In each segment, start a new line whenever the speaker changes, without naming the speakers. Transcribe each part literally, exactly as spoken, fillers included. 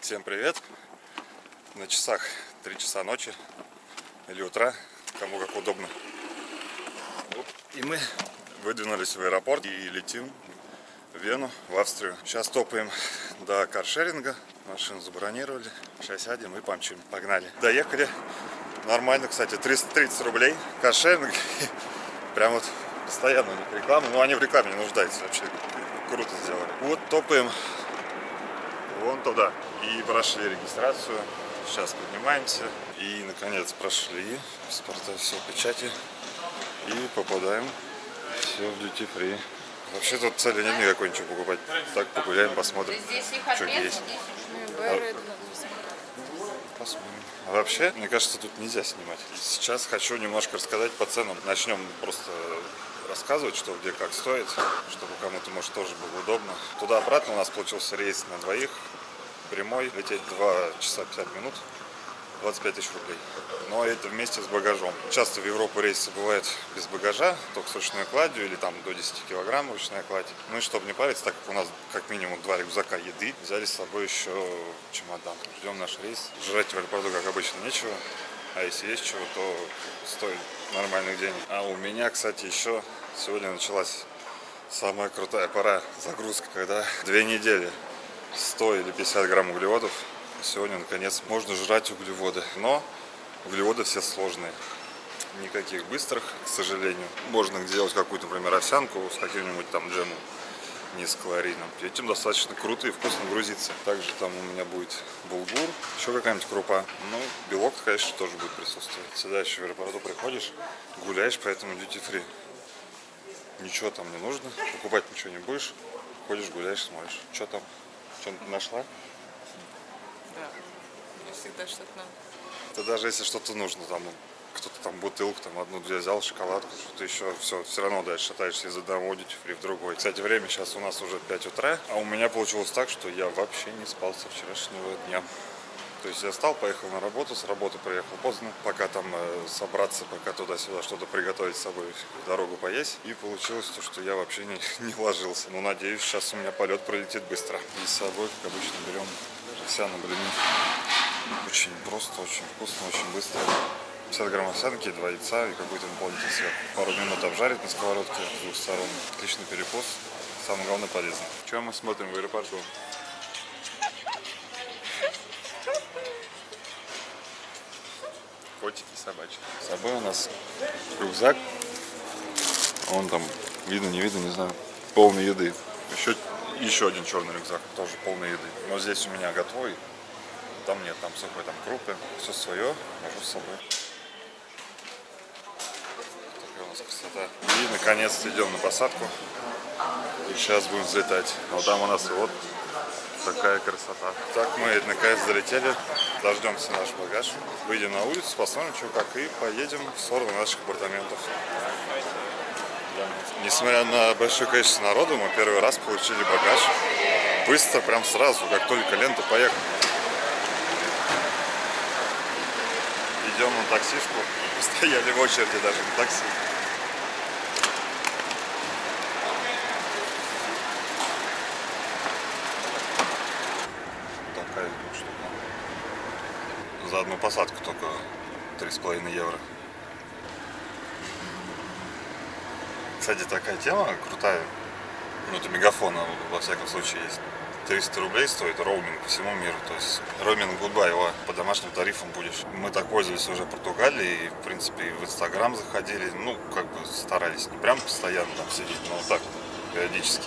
Всем привет! На часах три часа ночи или утра, кому как удобно. И мы выдвинулись в аэропорт и летим в Вену, в Австрию. Сейчас топаем до каршеринга, машину забронировали. Сейчас сядем и помчим. Погнали. Доехали. Нормально, кстати, триста тридцать рублей. Каршеринг. Прям вот постоянно у них реклама. Но они в рекламе не нуждаются вообще. Круто сделали. Вот топаем вон туда. И прошли регистрацию. Сейчас поднимаемся. И наконец прошли. Паспорта, все, печати. И попадаем все в duty free. Вообще тут цели нет никакой ничего покупать. Так погуляем, посмотрим, что есть. Посмотрим. А вообще, мне кажется, тут нельзя снимать. Сейчас хочу немножко рассказать по ценам. Начнем просто рассказывать, что где как стоит, чтобы кому-то, может, тоже было удобно. Туда-обратно у нас получился рейс на двоих. Прямой. Лететь два часа пятьдесят минут. двадцать пять тысяч рублей. Но это вместе с багажом. Часто в Европу рейсы бывают без багажа, только с ручной кладью или там до десяти килограмм ручная кладь. Ну и чтобы не париться, так как у нас как минимум два рюкзака еды, взяли с собой еще чемодан. Ждем наш рейс. Жрать в аэропорту, как обычно, нечего. А если есть чего, то стоит нормальных денег. А у меня, кстати, еще сегодня началась самая крутая пора загрузка, когда две недели сто или пятьдесят грамм углеводов. Сегодня, наконец, можно жрать углеводы. Но углеводы все сложные. Никаких быстрых, к сожалению. Можно делать какую-то, например, овсянку с каким-нибудь там джемом низкокалорийным. Этим достаточно круто и вкусно грузиться. Также там у меня будет булгур, еще какая-нибудь крупа. Ну, белок, конечно, тоже будет присутствовать. Сюда еще в аэропорту приходишь, гуляешь по этому duty free. Ничего там не нужно, покупать ничего не будешь. Ходишь, гуляешь, смотришь. Что там? Что-нибудь нашла?
Да, мне всегда что-то надо.
Это даже если что-то нужно, там кто-то там бутылку, там одну-две взял, шоколадку, что-то еще, все, все равно дальше шатаешься из одного duty free в другой. Кстати, время сейчас у нас уже пять утра, а у меня получилось так, что я вообще не спал со вчерашнего дня. То есть я встал, поехал на работу, с работы приехал поздно, пока там э, собраться, пока туда-сюда что-то приготовить с собой, дорогу поесть. И получилось то, что я вообще не, не ложился. Но надеюсь, сейчас у меня полет пролетит быстро. И с собой, как обычно, берем овсяные блины. Очень просто, очень вкусно, очень быстро. пятьдесят грамм овсянки, два яйца и какой-то наполнитель сверху. Пару минут обжарить на сковородке с двух сторон. Отличный перекус. Самое главное, полезно. Что мы смотрим в аэропорту? Котики, собачки. С собой у нас рюкзак. Он там, видно, не видно, не знаю. Полный еды. Еще, еще один черный рюкзак, тоже полный еды. Но здесь у меня готовый. Там нет, там сухой, там крупы. Все свое, вожу с собой. Такая у нас красота. И наконец-то идем на посадку. И сейчас будем взлетать. Вот там у нас вот такая красота. Так, мы наконец залетели. Дождемся наш багаж. Выйдем на улицу, посмотрим, что как, и поедем в сторону наших апартаментов. Да. Несмотря на большое количество народу, мы первый раз получили багаж. Быстро, прям сразу, как только лента поехала. Идем на таксишку. Стояли в очереди даже на такси. Такая штука. За одну посадку только три с половиной евро. Кстати, такая тема крутая. Ну, это мегафон, во всяком случае, есть. триста рублей стоит роуминг по всему миру. То есть роуминг гудбай, его по домашним тарифам будешь. Мы так пользовались уже в Португалии. И, в принципе, в Инстаграм заходили. Ну, как бы старались. Не прям постоянно там сидеть, но вот так периодически.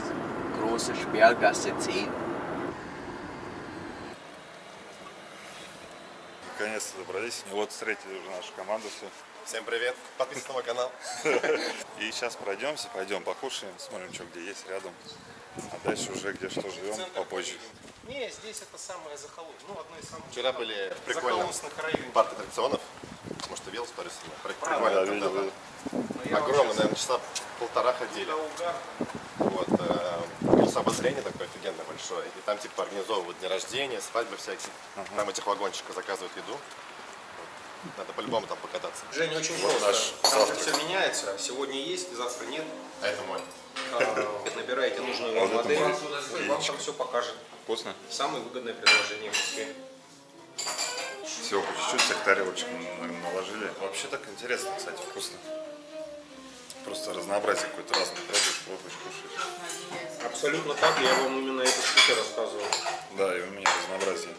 Наконец-то добрались. И вот встретили уже нашу команду все.
Всем привет, подписывайтесь на мой канал.
И сейчас пройдемся, пойдем покушаем, смотрим, что где есть рядом. А дальше уже где что живем попозже.
Не, здесь это самое захолустье. Ну, одно из самых
Вчера были в прикольном парке аттракционов. Может, ты видел историю? Прикольно.
Да, видел, видел.
Огромно, наверное, часа полтора ходили. Вот, колесо обозрения такое офигенно большое. И там типа организовывают дни рождения, свадьбы всякие. Ага. Там этих вагончиков заказывают еду. Надо по-любому там покататься.
Женя, очень
Вот
просто.
наш
Там же
завтрак.
все меняется. Сегодня есть, завтра нет.
А это мой.
А, Набираете нужную
А
вам
вот это
модель,
мой.
и вам там все покажет.
Вкусно?
Самое выгодное предложение в Москве.
Всего по чуть-чуть, всех тарелочек наложили. Вообще так интересно, кстати, вкусно. Просто разнообразие какое-то разное. Пробуешь, пробуешь, кушаешь.
Абсолютно так, я вам именно эту штуку рассказывал.
Да, и у меня разнообразие.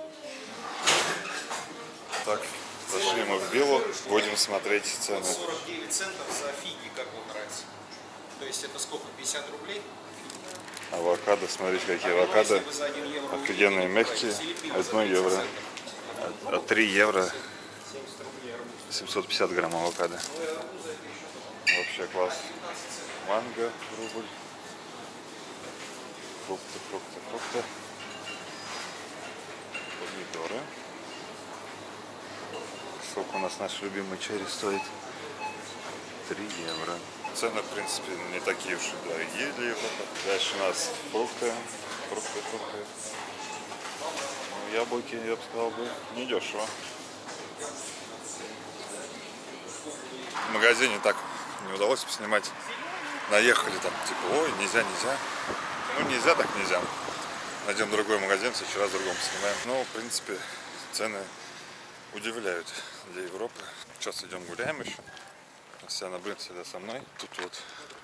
Так, зашли мы в Биллу, будем смотреть цены.
сорок девять центов за фиги, как вам нравится? То есть это сколько, пятьдесят рублей?
Авокадо, смотрите, какие
А
авокадо.
если вы за один евро
Офигенные,
увидите,
мягкие.
или пиво за
одно
тридцать
евро.
центов.
А- а три евро,
семьдесят рублей арбуз.
семьсот пятьдесят грамм авокадо. Вообще класс. Манго, рубль. Фрукты, фрукты, фрукты. Помидоры. Сколько у нас наш любимый черри стоит? три евро. Цены, в принципе, не такие уж и дорогие для Европы. Дальше у нас фрукты, фрукты, фрукты. Ну, яблоки, я бы сказал, бы, недешево. В магазине так не удалось поснимать. Наехали там, типа, ой, нельзя, нельзя. Ну, нельзя, так нельзя. Найдем другой магазин, в следующий раз в другом поснимаем. Но, в принципе, цены удивляют для Европы. Сейчас идем гуляем еще. Вся на блин всегда со мной. Тут вот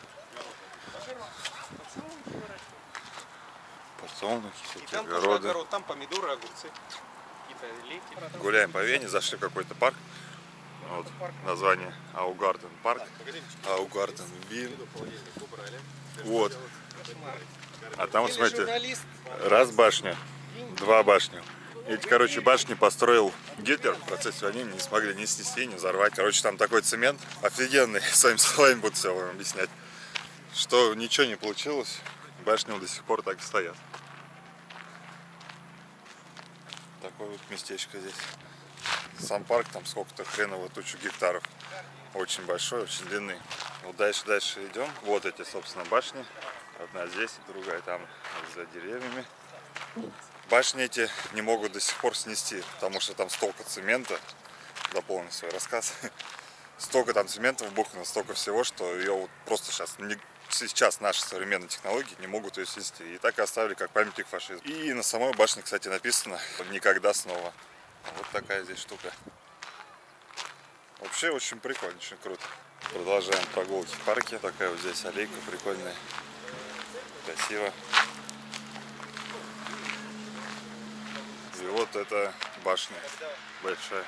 подсолнухи,
И
всякие
там тоже
огороды.
огород, там помидоры, огурцы. Какие-то лейки.
Гуляем по Вене, зашли в какой-то парк. Вот название Аугартен парк. Аугартен Бин. Вот. А там, вот, смотрите, раз башня, два башня. Эти, короче, башни построил Гитлер. В процессе войны не смогли ни снести, ни взорвать. Короче, там такой цемент офигенный. Своими словами буду все вам объяснять. Что ничего не получилось. Башни до сих пор так и стоят. Такое вот местечко здесь. Сам парк там сколько-то хреново тучу гектаров. Очень большой, очень длинный. Вот дальше, дальше идем. Вот эти, собственно, башни. Одна здесь, другая там за деревьями. Башни эти не могут до сих пор снести, потому что там столько цемента. Дополню свой рассказ. Столько там цемента вбухано, столько всего, что ее вот просто сейчас, не, сейчас наши современные технологии не могут ее снести. И так и оставили как памятник фашизма. И на самой башне, кстати, написано «Никогда снова». Вот такая здесь штука. Вообще очень прикольно, очень круто. Продолжаем прогулки в парке. Такая вот здесь аллейка прикольная. Красиво. И вот эта башня большая.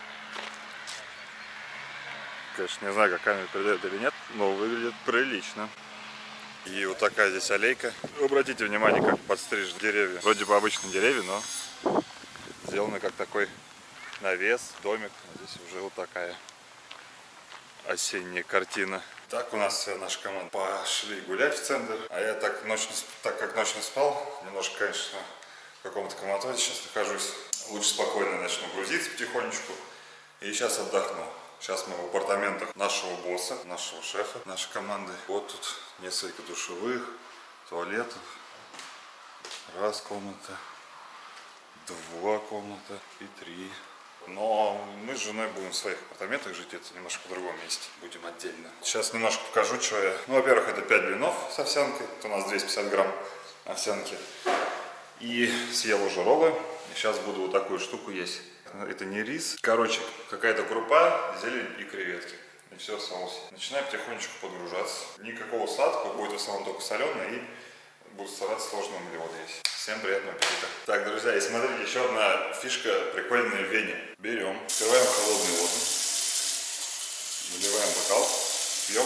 Конечно, не знаю, как камера передает или нет, но выглядит прилично. И вот такая здесь аллейка. Обратите внимание, как подстрижены деревья. Вроде бы обычные деревья, но сделаны как такой навес, домик. Здесь уже вот такая осенняя картина. Так у нас вся наша команда пошли гулять в центр. А я так, ночь не, так как ночь не спал, немножко, конечно, в каком-то коматозе сейчас нахожусь. Лучше спокойно начну грузиться потихонечку. И сейчас отдохну. Сейчас мы в апартаментах нашего босса, нашего шефа, нашей команды. Вот тут несколько душевых, туалетов. Раз комната, два комната и три. Но мы с женой будем в своих апартаментах жить, это немножко в другом месте, будем отдельно. Сейчас немножко покажу, что я... Ну, во-первых, это пять блинов с овсянкой, это у нас двести пятьдесят грамм овсянки. И съел уже роллы, и сейчас буду вот такую штуку есть. Это не рис, короче, какая-то крупа, зелень и креветки. И все в соусе. Начинаю потихонечку подгружаться. Никакого сладкого, будет в основном только соленое, и буду стараться сложного углевода есть. Всем приятного аппетита. Так, друзья, и смотрите, еще одна фишка прикольная в Вене. Берем, открываем холодную воду, наливаем бокал, пьем.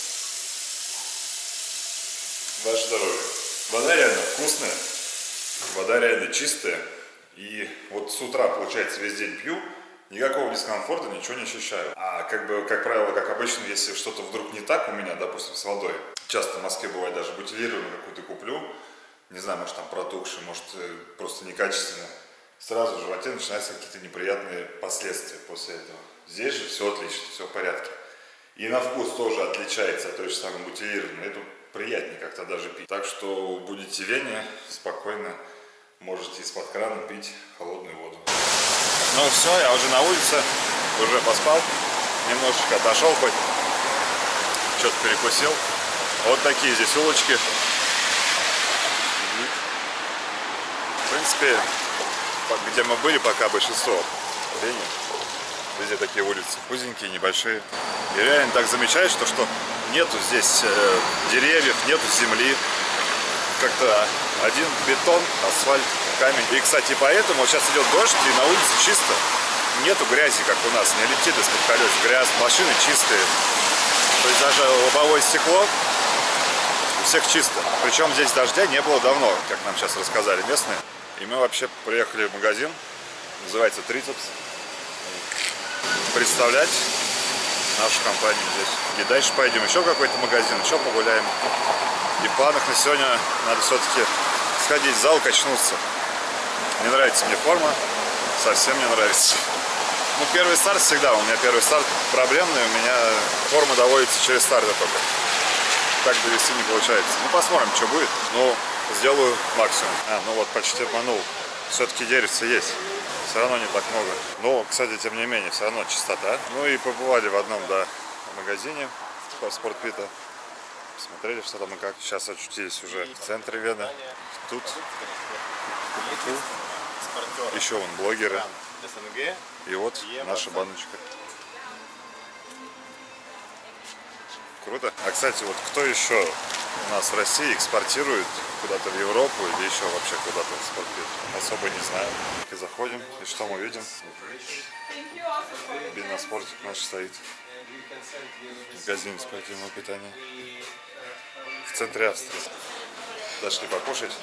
Ваше здоровье. Вода реально вкусная, вода реально чистая. И вот с утра, получается, весь день пью, никакого дискомфорта, ничего не ощущаю. А как бы, как правило, как обычно, если что-то вдруг не так у меня, допустим, с водой, часто в Москве бывает даже бутилированную какую-то куплю, не знаю, может там протухший, может просто некачественно, сразу в животе начинаются какие-то неприятные последствия после этого. Здесь же все отлично, все в порядке. И на вкус тоже отличается от той же самой бутилированной, это приятнее как-то даже пить. Так что будете в Вене, спокойно можете из-под крана пить холодную воду. Ну все, я уже на улице, уже поспал, немножечко отошел хоть, что-то перекусил. Вот такие здесь улочки. В принципе, где мы были пока большинство времени, везде такие улицы узенькие, небольшие. И реально так замечаешь, что, что нету здесь э, деревьев, нету земли. Как-то один бетон, асфальт, камень. И, кстати, поэтому вот сейчас идет дождь, и на улице чисто. Нету грязи, как у нас, не летит из-под колес грязь, машины чистые. То есть даже лобовое стекло у всех чисто. Причем здесь дождя не было давно, как нам сейчас рассказали местные. И мы вообще приехали в магазин, называется Трицепс, представлять нашу компанию здесь. И дальше пойдем еще в какой-то магазин, еще погуляем. И в планах на сегодня надо все-таки сходить в зал, качнуться. Не нравится мне форма, совсем не нравится. Ну, первый старт всегда, у меня первый старт проблемный, у меня форма доводится через старт только. Так довести не получается. Ну, посмотрим, что будет. Ну, сделаю максимум. А, ну вот, почти обманул. Все-таки деревца есть. Все равно не так много. Но, кстати, тем не менее, все равно чистота. Ну и побывали в одном, да, магазине спортпита. Посмотрели, что там и как. Сейчас очутились уже в центре Вены. Тут, тут. Еще вон блогеры. И вот наша баночка. Круто. А, кстати, вот кто еще у нас в России экспортирует куда-то в Европу или еще вообще куда-то в спортпит? Особо не знаю. И заходим, и что мы видим? Биноспортик наш стоит. Магазин спортивного питания. В центре Австрии. Дошли покушать.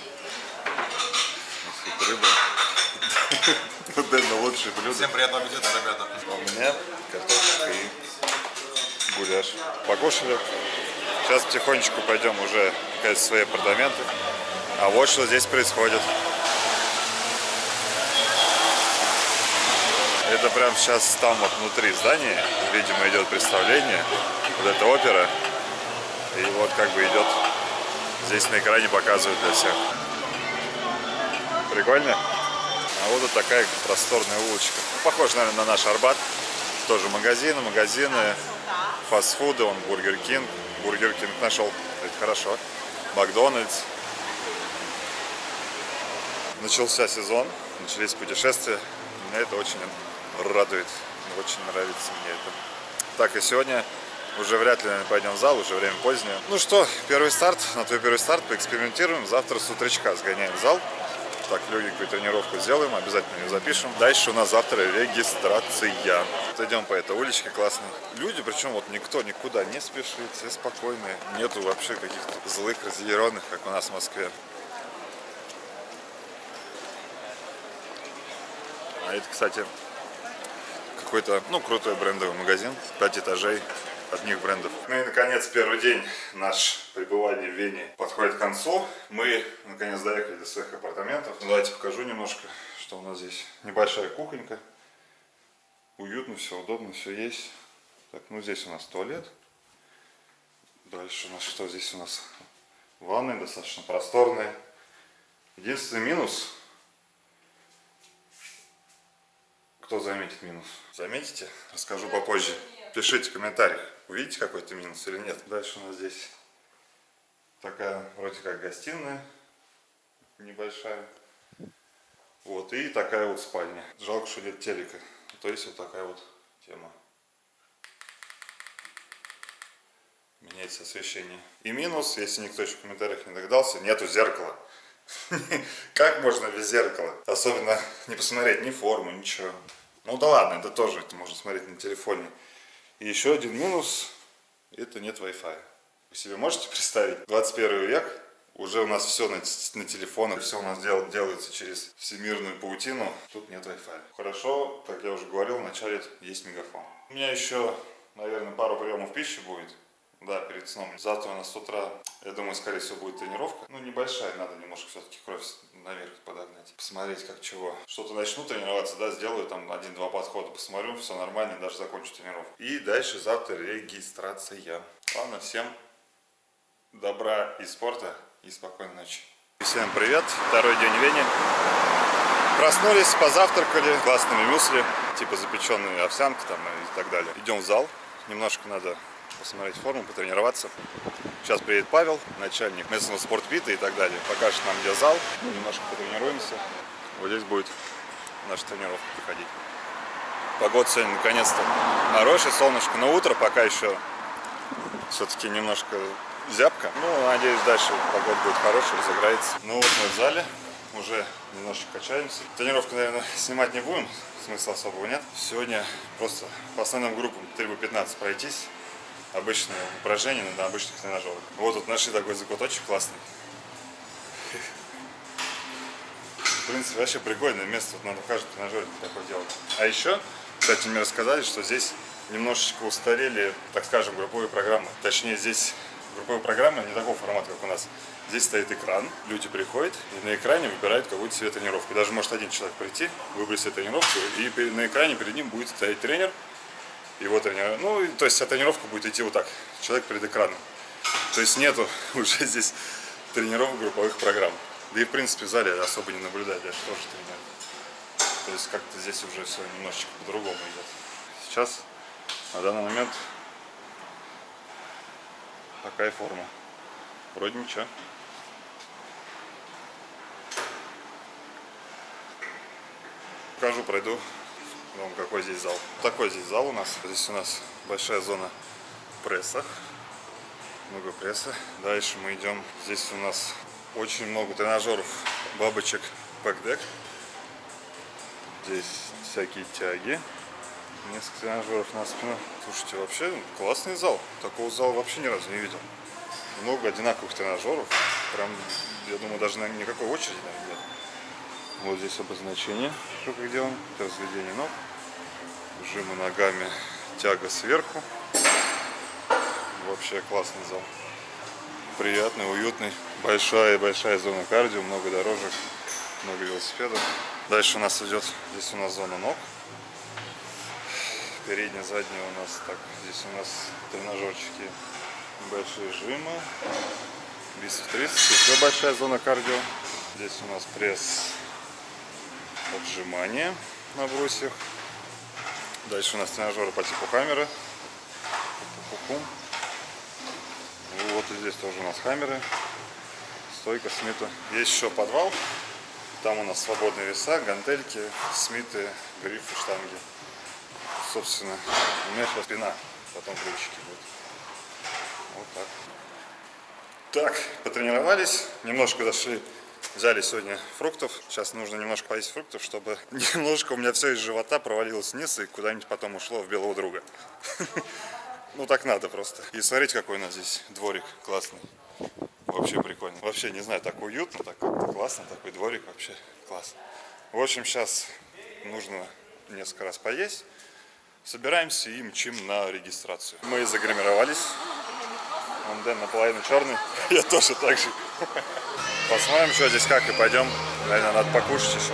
Тут рыба. Наверное, лучшие блюда.
Всем приятного аппетита, ребята.
У меня картошка и гуляш. Покушали. Сейчас потихонечку пойдем уже в свои апартаменты. А вот что здесь происходит. Это прям сейчас там вот внутри здания, видимо, идет представление. Вот эта опера. И вот как бы идет. Здесь на экране показывают для всех. Прикольно? А вот, вот такая просторная улочка. Похож, наверное, на наш Арбат. Тоже магазины, магазины, фастфуды, он Бургер Кинг. Бургер Кинг нашел, это хорошо. Макдональдс. Начался сезон, начались путешествия. Меня это очень радует, очень нравится мне это. Так, и сегодня уже вряд ли, наверное, пойдем в зал, уже время позднее. Ну что, первый старт, на твой первый старт поэкспериментируем. Завтра с утречка сгоняем в зал. Так, легенькую тренировку сделаем, обязательно ее запишем. Дальше у нас завтра регистрация. Вот идем по этой уличке классной. Люди, причем вот никто никуда не спешит, все спокойные. Нету вообще каких-то злых, разъяренных, как у нас в Москве. А это, кстати, какой-то, ну, крутой брендовый магазин. Пять этажей одних брендов. Ну и, наконец, первый день наш пребывание в Вене подходит к концу. Мы, наконец, доехали до своих апартаментов. Ну, давайте покажу немножко, что у нас здесь. Небольшая кухонька. Уютно, все удобно, все есть. Так, ну, здесь у нас туалет. Дальше у нас что? Здесь у нас ванная достаточно просторная. Единственный минус. Кто заметит минус? Заметите? Расскажу попозже. Пишите в комментариях, увидите какой-то минус или нет. Дальше у нас здесь такая вроде как гостиная небольшая. Вот, и такая вот спальня. Жалко, что нет телека. То есть вот такая вот тема. Меняется освещение. И минус, если никто еще в комментариях не догадался, нету зеркала. Как можно без зеркала? Особенно не посмотреть ни форму, ничего. Ну да ладно, это тоже это можно смотреть на телефоне. И еще один минус, это нет Wi-Fi. Вы себе можете представить? двадцать первый век, уже у нас все на, на телефонах, все у нас дел, делается через всемирную паутину. Тут нет Wi-Fi. Хорошо, как я уже говорил, вначале есть мегафон. У меня еще, наверное, пару приемов пищи будет. Да, перед сном. Завтра у нас с утра, я думаю, скорее всего, будет тренировка. Ну, небольшая, надо немножко все-таки кровь наверх подогнать. Посмотреть, как чего. Что-то начну тренироваться, да, сделаю там один-два подхода, посмотрю, все нормально, даже закончу тренировку. И дальше завтра регистрация. Ладно, всем добра и спорта, и спокойной ночи. Всем привет, второй день в Вене. Проснулись, позавтракали классными мюсли, типа запеченные овсянки там и так далее. Идем в зал, немножко надо посмотреть форму, потренироваться. Сейчас приедет Павел, начальник местного спортбита и так далее. Покажет нам, где зал, немножко потренируемся. Вот здесь будет наша тренировка проходить. Погода сегодня наконец-то хорошая, солнышко, но утро пока еще все-таки немножко зябко. Ну, надеюсь, дальше погода будет хорошая, разыграется. Ну вот мы в зале, уже немножко качаемся. Тренировку, наверное, снимать не будем, смысла особого нет. Сегодня просто по основным группам три по пятнадцать пройтись. Обычные упражнения на обычных тренажерах. Вот тут нашли такой закуточек классный. В принципе, вообще прикольное место, вот надо в каждом тренажере такое делать. А еще, кстати, мне рассказали, что здесь немножечко устарели, так скажем, групповые программы. Точнее, здесь групповая программа не такого формата, как у нас. Здесь стоит экран, люди приходят и на экране выбирают какую-то себе тренировку. Даже может один человек прийти, выбрать себе тренировку, и на экране перед ним будет стоять тренер. Его тренер, ну, то есть, а тренировка будет идти вот так, человек перед экраном. То есть нету уже здесь тренировок групповых программ. Да и в принципе в зале особо не наблюдать, даже тоже тренер. То есть как-то здесь уже все немножечко по-другому идет. Сейчас, на данный момент, такая форма. Вроде ничего. Покажу, пройду вам, какой здесь зал. Такой здесь зал у нас. Здесь у нас большая зона пресса. Много пресса. Дальше мы идем. Здесь у нас очень много тренажеров, бабочек, бэкдек. Здесь всякие тяги. Несколько тренажеров на спину. Слушайте, вообще классный зал. Такого зала вообще ни разу не видел. Много одинаковых тренажеров. Прям, я думаю, даже на никакой очереди наверное, нет. Вот здесь обозначение, что как делаем. Разведение ног. Жимы ногами, тяга сверху. Вообще классный зал. Приятный, уютный. Большая-большая зона кардио, много дорожек, много велосипедов. Дальше у нас идет, здесь у нас зона ног. Передняя, задняя у нас так. Здесь у нас тренажерчики, большие жимы. Бицепс, трицепс, еще большая зона кардио. Здесь у нас пресс, отжимания на брусьях. Дальше у нас тренажеры по типу хаммера. Вот и здесь тоже у нас хаммеры. Стойка, Смита. Есть еще подвал. Там у нас свободные веса, гантельки, Смиты, грифы, штанги. Собственно, у меня сейчас спина, потом плечики будут. Вот так. Так, потренировались, немножко дошли. Взяли сегодня фруктов. Сейчас нужно немножко поесть фруктов, чтобы немножко у меня все из живота провалилось вниз и куда-нибудь потом ушло в белого друга. Ну так надо просто. И смотрите, какой у нас здесь дворик классный. Вообще прикольно. Вообще, не знаю, так уютно, так классно, такой дворик вообще класс. В общем, сейчас нужно несколько раз поесть. Собираемся и мчим на регистрацию. Мы загримировались. Он Дэн наполовину черный. Я тоже так же. Посмотрим, что здесь как, и пойдем. Наверное, надо покушать еще.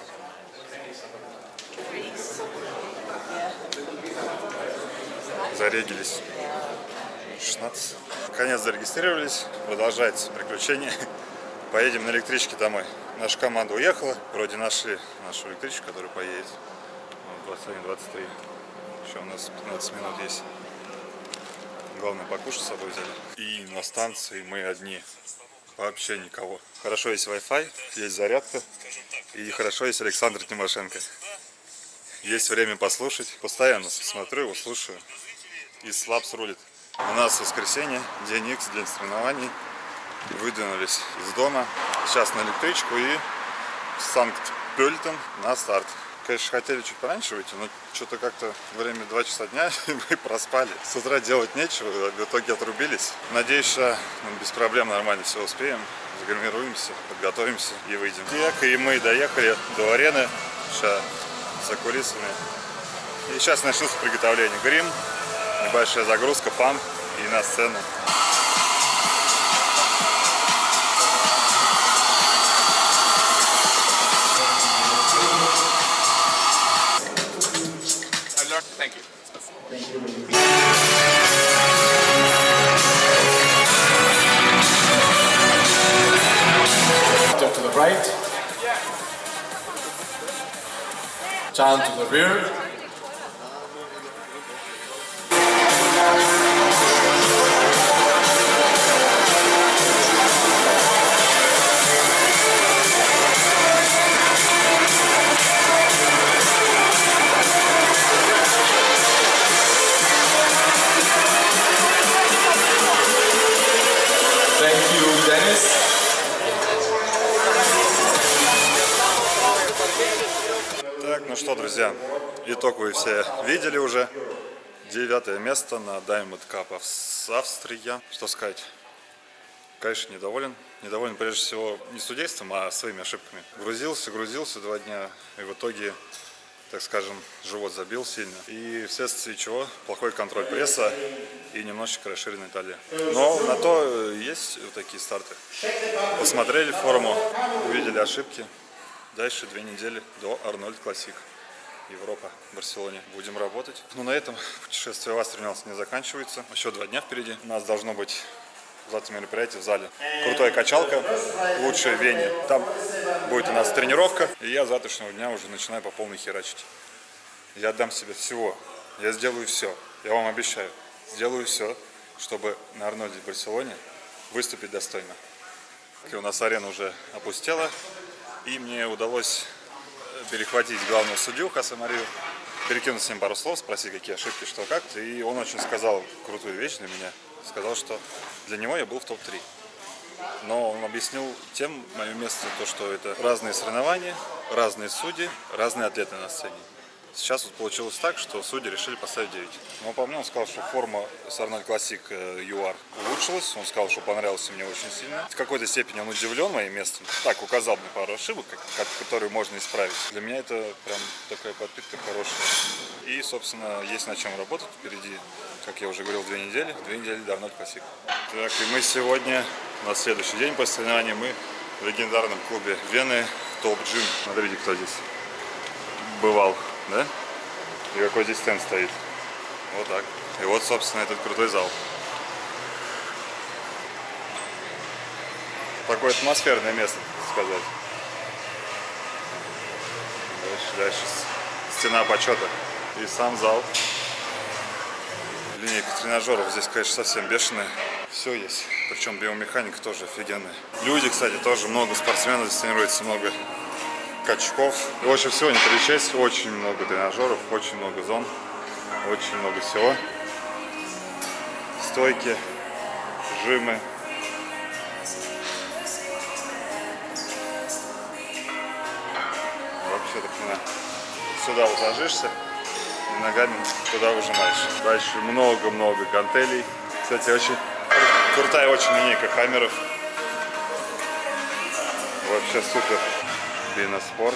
Зарегились. шестнадцать. Наконец зарегистрировались. Продолжается приключение. Поедем на электричке домой. Наша команда уехала. Вроде нашли нашу электричку, которая поедет. двадцать один двадцать три. Еще у нас пятнадцать минут есть. Главное, покушать с собой взяли. И на станции мы одни. Вообще никого. Хорошо есть Wi-Fi, есть зарядка. И хорошо есть Александр Тимошенко. Есть время послушать. Постоянно смотрю его, слушаю. И слабс рулит. У нас воскресенье, день Икс, день соревнований. Выдвинулись из дома. Сейчас на электричку и в Санкт-Пёльтен на старт. Конечно, хотели чуть пораньше выйти, но что-то как-то время два часа дня, и мы проспали. С утра делать нечего, в итоге отрубились. Надеюсь, что без проблем нормально все успеем. Загримируемся, подготовимся и выйдем. И мы доехали до арены, сейчас за кулисами. И сейчас начнутся приготовления. Грим, небольшая загрузка, памп и на сцену.
Thank you.
Thank you. Turn to the rear. Thank you, Dennis.
Так, ну что, друзья, итог вы все видели уже. Девятое место на Diamond Cup of Австрия. Что сказать? Конечно, недоволен. Недоволен прежде всего не судейством, а своими ошибками. Грузился, грузился два дня, и в итоге, так скажем, живот забил сильно. И вследствие чего плохой контроль пресса и немножечко расширенная талия. Но на то есть вот такие старты. Посмотрели форму, увидели ошибки. Дальше две недели до Арнольд Классик. Европа, Барселоне. Будем работать. Ну, на этом путешествие в Австрию у нас не заканчивается. Еще два дня впереди. У нас должно быть завтра мероприятие в зале. Крутая качалка, лучшая в Вене. Там будет у нас тренировка. И я с завтрашнего дня уже начинаю по полной херачить. Я отдам себе всего. Я сделаю все. Я вам обещаю. Сделаю все, чтобы на Арнольде в Барселоне выступить достойно. И у нас арена уже опустела. И мне удалось перехватить главного судью Хосе Марию, перекинуть с ним пару слов, спросить, какие ошибки, что как. И он очень сказал крутую вещь для меня. Сказал, что для него я был в топ три. Но он объяснил тем мое место, то, что это разные соревнования, разные судьи, разные атлеты на сцене. Сейчас вот получилось так, что судьи решили поставить девять. Но по мне он сказал, что форма с Арнольд Классик ю ар улучшилась. Он сказал, что понравился мне очень сильно. В какой-то степени он удивлен моим местом. Так, указал мне пару ошибок, которые можно исправить. Для меня это прям такая подпитка хорошая. И, собственно, есть над чем работать впереди. Как я уже говорил, две недели. Две недели до Арнольд Классик. Так, и мы сегодня, на следующий день после соревнования, мы в легендарном клубе Вены Топ Джим. Смотрите, кто здесь бывал. Да? И какой здесь стенд стоит. Вот так. И вот, собственно, этот крутой зал. Такое атмосферное место, так сказать. Дальше, дальше. Стена почета. И сам зал. Линейка тренажеров здесь, конечно, совсем бешеная. Все есть. Причем биомеханика тоже офигенная. Люди, кстати, тоже много спортсменов здесь тренируется, много качков. И очень всего не перечесть, очень много тренажеров, очень много зон, очень много всего. Стойки, жимы. Вообще так не сюда вот ложишься и ногами туда выжимаешь. Дальше много-много гантелей. Кстати, очень крутая очень линейка хаммеров. Вообще супер. Биноспорт.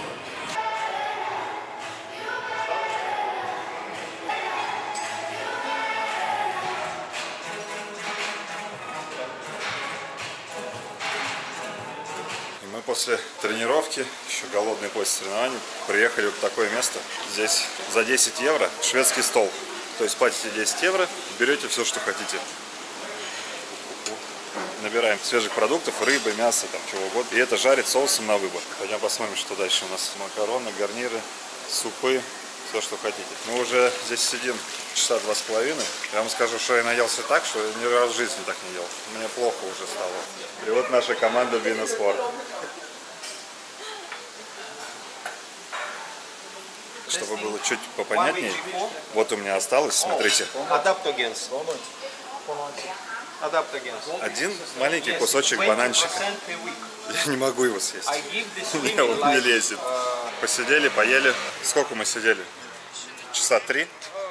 И мы после тренировки, еще голодные после соревнований, приехали в такое место. Здесь за десять евро шведский стол. То есть платите десять евро, берете все, что хотите. Набираем свежих продуктов, рыбы, мясо, там чего угодно. И это жарит соусом на выбор. Пойдем посмотрим, что дальше у нас. Макароны, гарниры, супы, все, что хотите. Мы уже здесь сидим часа два с половиной. Я вам скажу, что я наелся так, что я ни разу в жизни так не ел. Мне плохо уже стало. И вот наша команда Биноспорт. Чтобы было чуть попонятнее, вот у меня осталось, смотрите.
Адаптогенс.
Один маленький кусочек бананчика. Я не могу его съесть. У меня он не лезет. Посидели, поели. Сколько мы сидели? Часа три?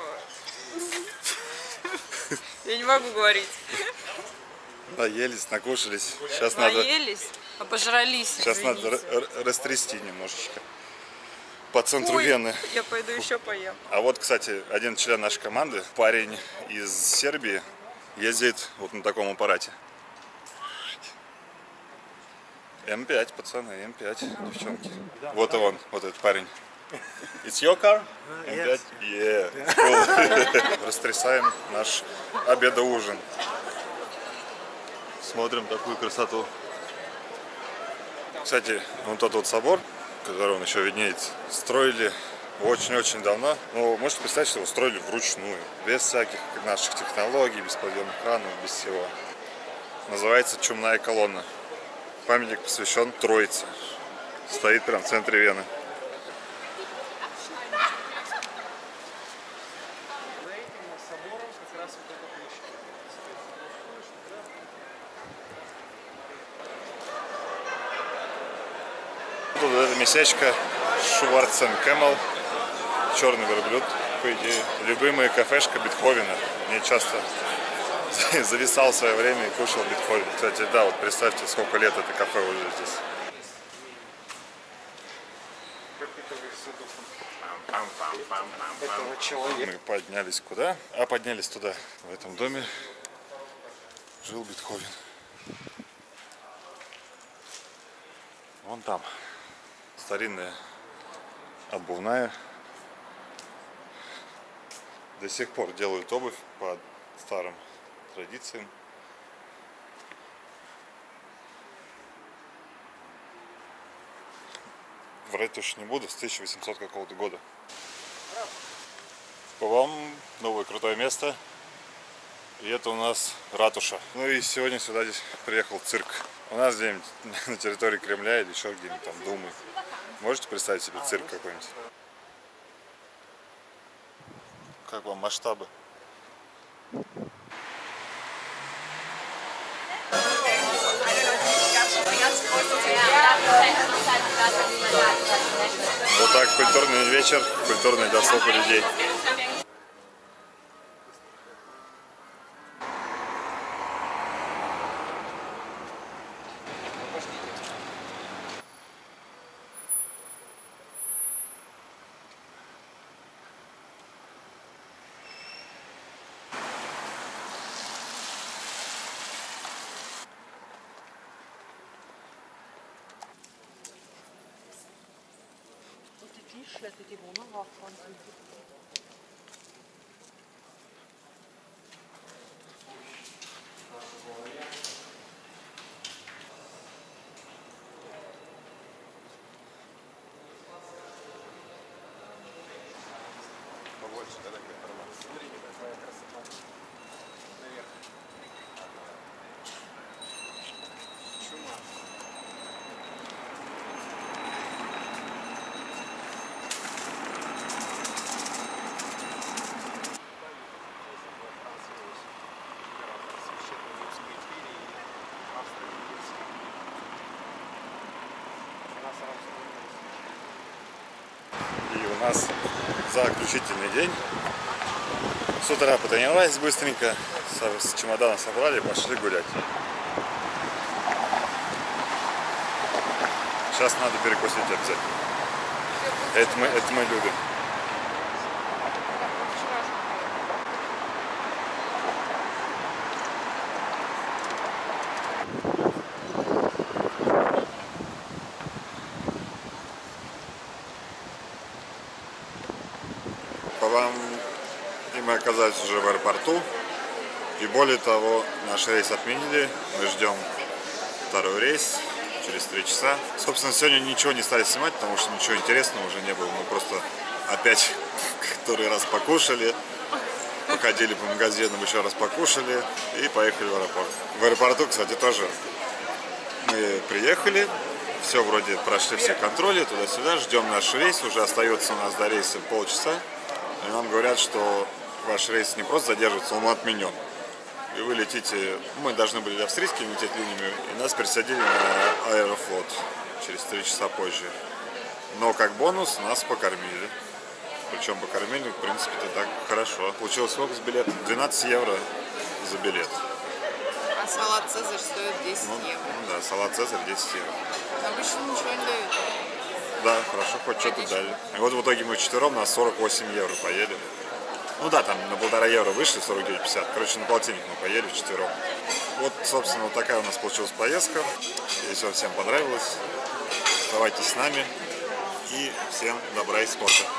Я не могу говорить.
Наелись, накушались. Сейчас надо,
Наелись, обожрались.
сейчас надо
извините.
р- растрясти немножечко. По центру
Ой,
Вены.
я пойду еще поем.
А вот, кстати, один член нашей команды, парень из Сербии, ездит вот на таком аппарате. эм пять, пацаны, эм пять, девчонки. Вот и он, вот этот парень. It's your car? эм пять? Yeah. Cool. Растрясаем наш обедоужин. Смотрим такую красоту. Кстати, вот тот вот собор, который он еще виднеется, строили очень-очень давно. Но можете представить, что его строили вручную, без всяких наших технологий, без подъемных кранов, без всего. Называется «Чумная колонна». Памятник посвящен Троице. Стоит прям в центре Вены. Тут эта местечко Шварценкэмл, черный верблюд, по идее. Любимая кафешка Бетховена. Мне часто зависал в свое время и кушал Бетховен. Кстати, да, вот представьте, сколько лет это кафе уже здесь. Мы поднялись куда? А поднялись туда. В этом доме жил Бетховен. Вон там. Старинная обувная. До сих пор делают обувь по старым традициям. Врать точно не буду, с тысяча восемьсот какого-то года. Вам новое крутое место. И это у нас ратуша. Ну и сегодня сюда здесь приехал цирк. У нас где-нибудь на территории Кремля или еще где-нибудь там Думы. Можете представить себе цирк какой-нибудь? Как вам масштабы? Вот так культурный вечер, культурный досуг у людей.
Побольше, да, такой информации. Смотрите, какая красота. Наверх. Чума.
И у нас заключительный день. С утра потренировались быстренько, с чемодана собрали, пошли гулять. Сейчас надо перекусить обязательно. Это мы, это мы любим. По вам и мы оказались уже в аэропорту. И более того, наш рейс отменили. Мы ждем второй рейс через три часа. Собственно, сегодня ничего не стали снимать, потому что ничего интересного уже не было. Мы просто опять который раз покушали, походили по магазинам, еще раз покушали и поехали в аэропорт. В аэропорту, кстати, тоже мы приехали. Все вроде прошли все контроли туда-сюда. Ждем наш рейс. Уже остается у нас до рейса полчаса. И нам говорят, что ваш рейс не просто задерживается, он отменен. И вы летите, мы должны были австрийскими лететь линиями, и нас пересадили на Аэрофлот через три часа позже. Но как бонус нас покормили. Причем покормили, в принципе-то так хорошо. Получилось сколько с билета? двенадцать евро за билет.
А салат Цезарь стоит десять
Ну,
евро.
да, салат Цезарь десять евро.
Обычно ничего не дают.
Да, хорошо, хоть что-то дали. И вот в итоге мы вчетвером на сорок восемь евро поели. Ну да, там на полтора евро вышли, сорок девять пятьдесят. Короче, на полтинник мы поели вчетвером. Вот, собственно, вот такая у нас получилась поездка. Если вам всем понравилось, оставайтесь с нами. И всем добра и спорта.